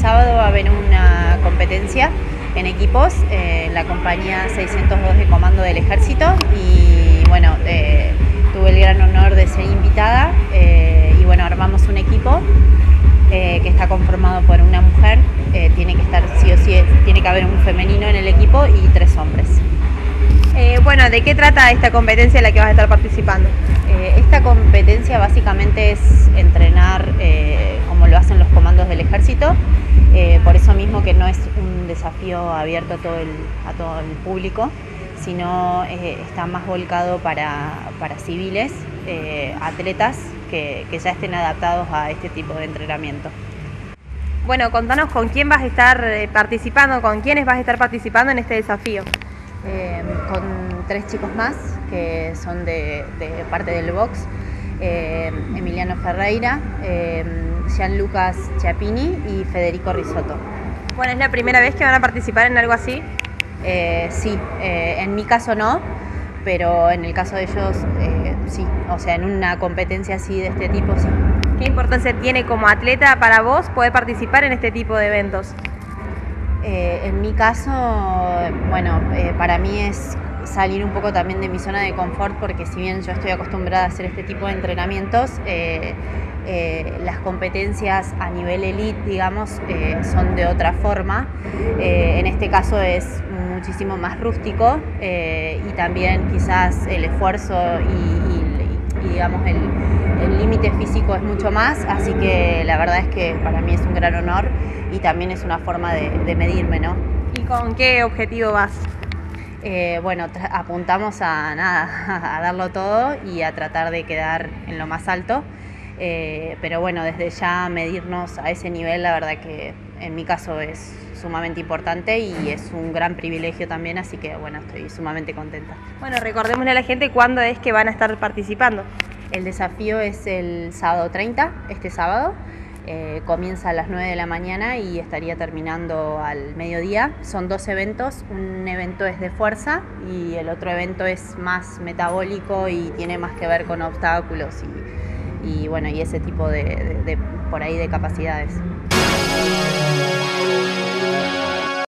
sábado va a haber una competencia en equipos en la compañía 602 de Comando del Ejército y bueno, tuve el gran honor de ser invitada y bueno, armamos un equipo que está conformado por una mujer, tiene que estar sí o sí, tiene que haber un femenino en el equipo y 3 hombres. Bueno, ¿de qué trata esta competencia en la que vas a estar participando? Esta competencia básicamente es entrenar como lo hacen los comandos del ejército, por eso mismo que no es un desafío abierto a todo el público, sino está más volcado para civiles, atletas que ya estén adaptados a este tipo de entrenamiento. Bueno, contanos con quién vas a estar participando, con quiénes vas a estar participando en este desafío. Con 3 chicos más que son de parte del box, Emiliano Ferreira, Gianluca Chiappini y Federico Risotto. Bueno, ¿es la primera vez que van a participar en algo así? Sí, en mi caso no, pero en el caso de ellos sí, o sea, en una competencia así de este tipo sí. ¿Qué importancia tiene como atleta para vos poder participar en este tipo de eventos? En mi caso, bueno, para mí es salir un poco también de mi zona de confort, porque si bien yo estoy acostumbrada a hacer este tipo de entrenamientos, las competencias a nivel elite, digamos, son de otra forma. En este caso es muchísimo más rústico y también quizás el esfuerzo y digamos el límite físico es mucho más, así que la verdad es que para mí es un gran honor y también es una forma de medirme, ¿no? ¿Y con qué objetivo vas? Bueno, apuntamos a nada, a darlo todo y a tratar de quedar en lo más alto, pero bueno, desde ya medirnos a ese nivel, la verdad que en mi caso es sumamente importante y es un gran privilegio también, así que bueno, estoy sumamente contenta. Bueno, recordémosle a la gente cuándo es que van a estar participando. El desafío es el sábado 30, este sábado. Comienza a las 9 de la mañana y estaría terminando al mediodía. Son 2 eventos, un evento es de fuerza y el otro evento es más metabólico y tiene más que ver con obstáculos y bueno, y ese tipo por ahí de capacidades.